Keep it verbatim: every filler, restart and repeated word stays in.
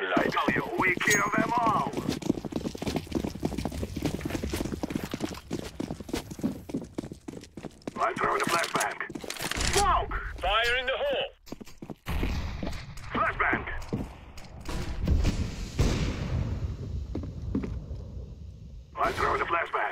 sunlight. Tell you, we kill them all. I'm throwing a flashbang. Smoke! Fire in the hole! Flashbang! I'm throwing a flashbang.